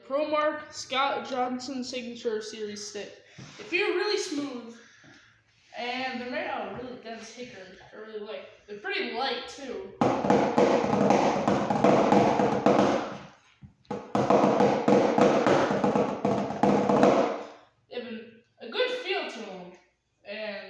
Promark Scott Johnson Signature Series stick. They feel really smooth, and they're made out of really dense hickory. I really like. They're pretty light too. They have a good feel to them, and